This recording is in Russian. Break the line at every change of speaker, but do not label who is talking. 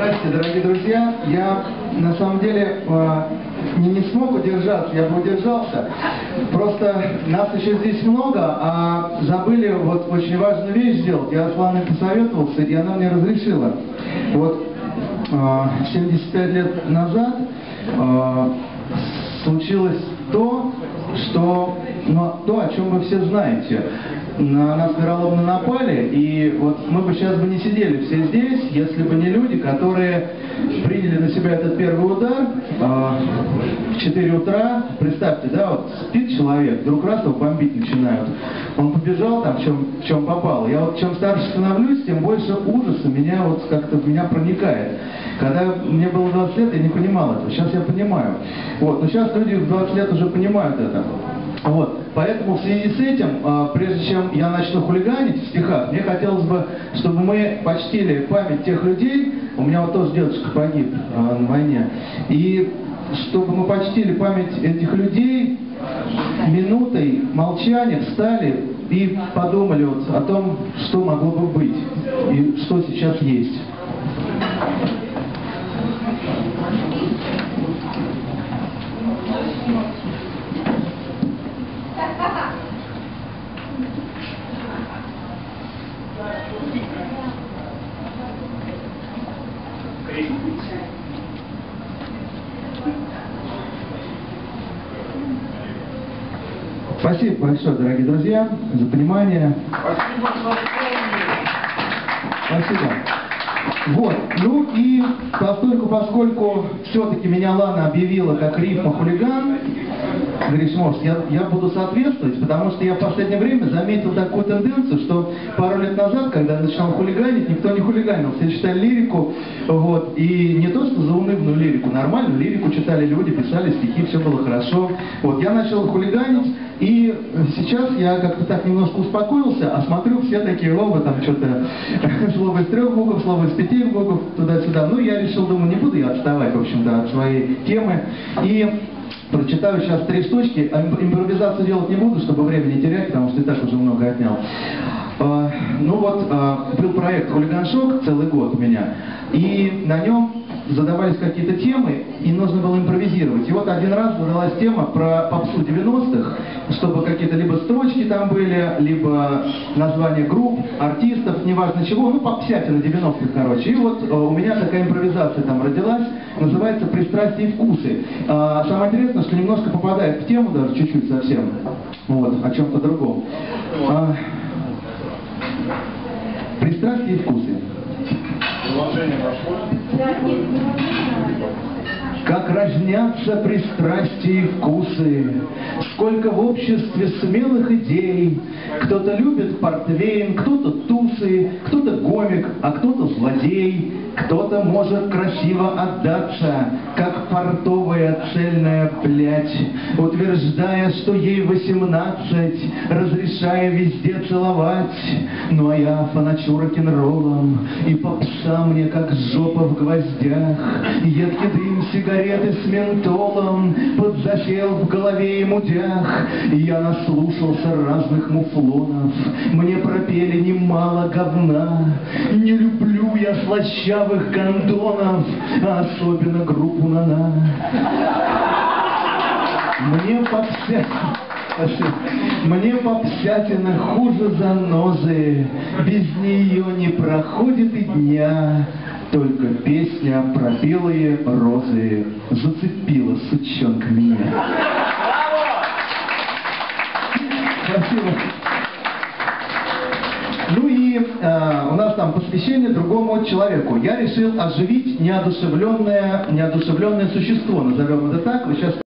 Здравствуйте, дорогие друзья. Я на самом деле не смог удержаться, я бы удержался. Просто нас еще здесь много, а забыли вот очень важную вещь сделать. Я с Ланой посоветовался, и она мне разрешила. Вот 75 лет назад случилось то, о чем вы все знаете. На нас вероломно напали, и вот мы бы сейчас не сидели все здесь, если бы не люди, которые приняли на себя этот первый удар в 4 утра. Представьте, да, вот спит человек, вдруг раз его бомбить начинают. Он побежал там, в чем попало. Я вот чем старше становлюсь, тем больше ужаса меня вот как-то проникает. Когда мне было 20 лет, я не понимал этого. Сейчас я понимаю. Вот. Но сейчас люди в 20 лет уже понимают это. Вот. Поэтому в связи с этим, прежде чем я начну хулиганить в стихах, мне хотелось бы, чтобы мы почтили память тех людей. У меня вот тоже дедушка погиб на войне. И чтобы мы почтили память этих людей, минутой молчания встали и подумали вот о том, что могло бы быть и что сейчас есть. Спасибо большое, дорогие друзья, за понимание. Спасибо. Вот. Ну и поскольку все-таки меня Лана объявила как рифма хулиган, Гриш, может, я буду соответствовать, потому что я в последнее время заметил такую тенденцию, что пару лет назад, когда я начинал хулиганить, никто не хулиганил, все читали лирику, вот, и не то, что заунывную лирику, нормальную лирику читали люди, писали стихи, все было хорошо. Вот, я начал хулиганить, и сейчас я как-то так немножко успокоился, а смотрю, все такие оба, там что-то, слово из 3 букв, слово из 5 букв, туда-сюда. Ну, я решил, думаю, не буду я отставать, в общем-то, от своей темы. И прочитаю сейчас 3 штучки, а импровизацию делать не буду, чтобы время не терять, потому что и так уже много отнял. Ну вот, был проект «Хулиган-шок» целый год у меня, и на нем задавались какие-то темы, и нужно было импровизировать. И вот один раз задалась тема про попсу 90-х, чтобы какие-то либо строчки там были, либо названия групп, артистов, неважно чего, ну попсятина 90-х, короче. И вот у меня такая импровизация там родилась, называется «Пристрастия и вкусы». Самое интересное, что немножко попадает в тему, даже чуть-чуть совсем, вот, о чем-то другом. Пристрастия и вкусы. Как разнятся пристрастия и вкусы, сколько в обществе смелых идей. Кто-то любит портвейн, кто-то тусы, кто-то гомик, а кто-то злодей. Кто-то может красиво отдаться, как портовая цельная плядь, утверждая, что ей 18, разрешая везде целовать. Ну а я фаначу рок-н-роллом, и попса мне как жопа в гвоздях. Едкий дым сигареты с ментолом подзасел в голове и мудях. Я наслушался разных муфлонов, мне пропели немало говна. Не люблю я слащавых гондонов, а особенно группу «На-на». Мне попсятина хуже занозы, без нее не проходит и дня. Только песня про белые розы зацепила, сучонка, меня. Спасибо. Ну и у нас там посвящение другому человеку. Я решил оживить неодушевленное существо, назовем это так. Вы сейчас